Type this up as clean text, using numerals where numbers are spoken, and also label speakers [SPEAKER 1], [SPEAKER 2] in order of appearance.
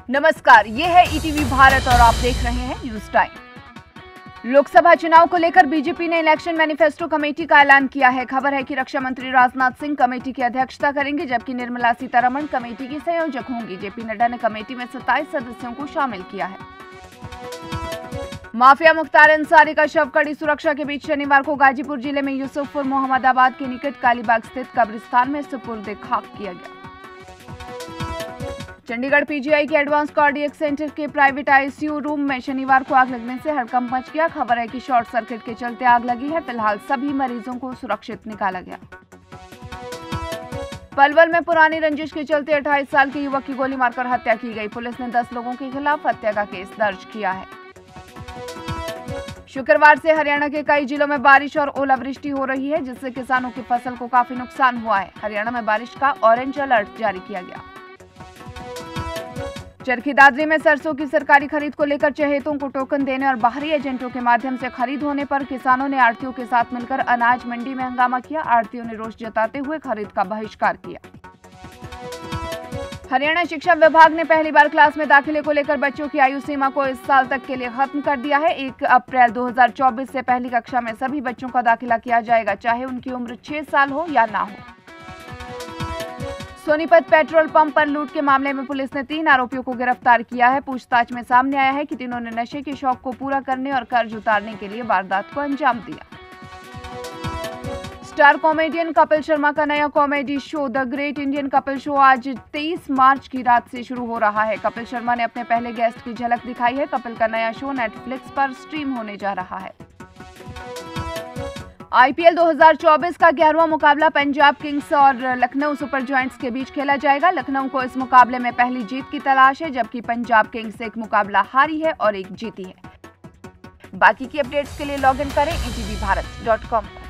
[SPEAKER 1] नमस्कार, ये है ईटीवी भारत और आप देख रहे हैं न्यूज टाइम। लोकसभा चुनाव को लेकर बीजेपी ने इलेक्शन मैनिफेस्टो कमेटी का ऐलान किया है। खबर है कि रक्षा मंत्री राजनाथ सिंह कमेटी की अध्यक्षता करेंगे, जबकि निर्मला सीतारमण कमेटी की संयोजक होंगी। जेपी नड्डा ने कमेटी में 27 सदस्यों को शामिल किया है। माफिया मुख्तार अंसारी का शव कड़ी सुरक्षा के बीच शनिवार को गाजीपुर जिले में यूसुफपुर मोहम्मदाबाद के निकट कालीबाग स्थित कब्रिस्तान में सुपुर्द खाक किया गया। चंडीगढ़ पीजीआई के एडवांस कार्डियक सेंटर के प्राइवेट आईसीयू रूम में शनिवार को आग लगने से हड़कंप मच गया। खबर है कि शॉर्ट सर्किट के चलते आग लगी है। फिलहाल सभी मरीजों को सुरक्षित निकाला गया। पलवल में पुरानी रंजिश के चलते 28 साल के युवक की गोली मारकर हत्या की गई। पुलिस ने 10 लोगों के खिलाफ हत्या का केस दर्ज किया है। शुक्रवार से हरियाणा के कई जिलों में बारिश और ओलावृष्टि हो रही है, जिससे किसानों की फसल को काफी नुकसान हुआ है। हरियाणा में बारिश का ऑरेंज अलर्ट जारी किया गया। चरखी दादरी में सरसों की सरकारी खरीद को लेकर चहेतों को टोकन देने और बाहरी एजेंटों के माध्यम से खरीद होने पर किसानों ने आढ़तियों के साथ मिलकर अनाज मंडी में हंगामा किया। आढ़तियों ने रोष जताते हुए खरीद का बहिष्कार किया। हरियाणा शिक्षा विभाग ने पहली बार क्लास में दाखिले को लेकर बच्चों की आयु सीमा को इस साल तक के लिए खत्म कर दिया है। 1 अप्रैल 2024 से पहली कक्षा में सभी बच्चों का दाखिला किया जाएगा, चाहे उनकी उम्र 6 साल हो या ना हो। सोनीपत पेट्रोल पंप पर लूट के मामले में पुलिस ने 3 आरोपियों को गिरफ्तार किया है। पूछताछ में सामने आया है कि तीनों ने नशे के शौक को पूरा करने और कर्ज उतारने के लिए वारदात को अंजाम दिया। स्टार कॉमेडियन कपिल शर्मा का नया comedy show the great Indian Kapil show आज 23 मार्च की रात से शुरू हो रहा है। कपिल शर्मा ने अपने पहले गेस्ट की झलक दिखाई है। कपिल का नया शो नेटफ्लिक्स पर स्ट्रीम होने जा रहा है। आईपीएल 2024 का 11वां मुकाबला पंजाब किंग्स और लखनऊ सुपर जायंट्स के बीच खेला जाएगा। लखनऊ को इस मुकाबले में पहली जीत की तलाश है, जबकि पंजाब किंग्स एक मुकाबला हारी है और एक जीती है। बाकी की अपडेट्स के लिए लॉग इन करें etvbharat.com।